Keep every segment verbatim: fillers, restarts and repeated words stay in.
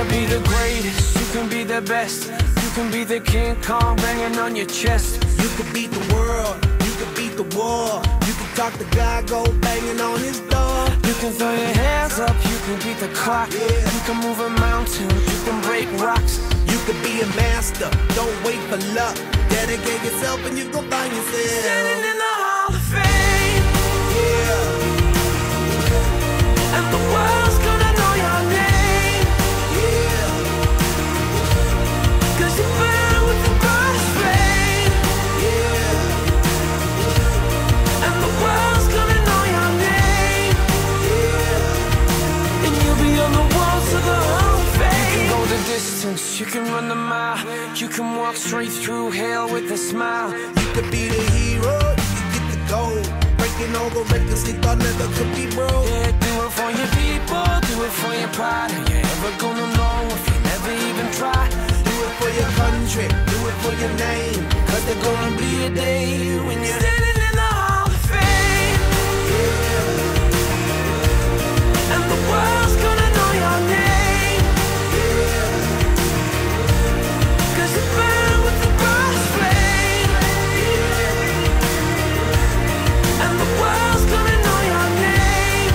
be the greatest, you can be the best. You can be the King Kong banging on your chest. You could beat the world, you could beat the war. You can talk to God, go banging on his door. You can throw your hands up, you can beat the clock. Yeah. You can move a mountain, you can break rocks. You could be a master, don't wait for luck. Dedicate yourself and you gon' find yourself Standing in the Hall of Fame. Yeah, And the world's gonna know your name. yeah, Cause you burn with the brightest flame. yeah, And the world's gonna know your name. yeah. And you'll be on the walls of the Hall of Fame. You can go the distance, you can run the mile. You can walk straight through hell with a smile. You could be the hero, you can get the gold. Breaking all the records they thought never could be broke. Yeah, do it for your people, do it for your pride. Are you ever gonna know if you never even try? Do it for your country, do it for your name. Cause there's gonna be a day when you're standing in the Hall of Fame. And the world's gonna know your name. Cause you burn with the brightest flame. And the world's gonna know your name.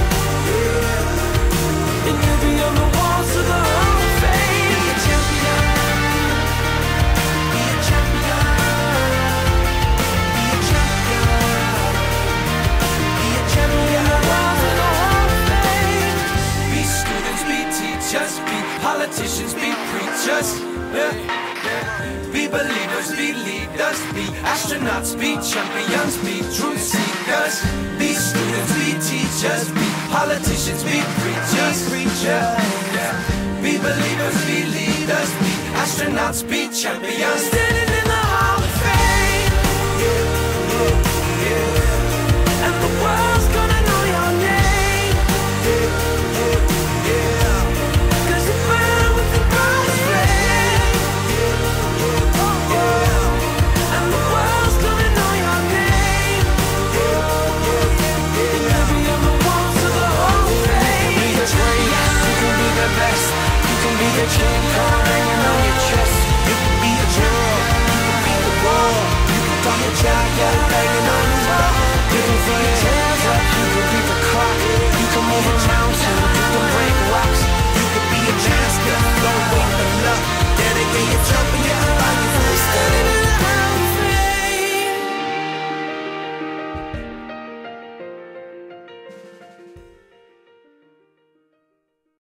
And you'll be on the walls of the Hall of Fame. Be a champion. Be a champion. Be a champion. Be a champion. The walls of the Hall of Fame. Be students, be teachers, be politicians, be preachers. Yeah. Be believers, be leaders, be astronauts, be champions, be truth seekers. Be students, be teachers, be politicians, be preachers. Yeah. Be believers, be leaders, be astronauts, be champions.